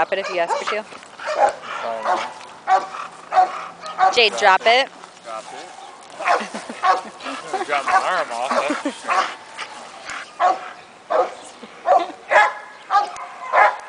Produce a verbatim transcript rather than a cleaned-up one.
drop it if you ask her to? Jade, drop it. Drop it. I'm gonna drop my arm off.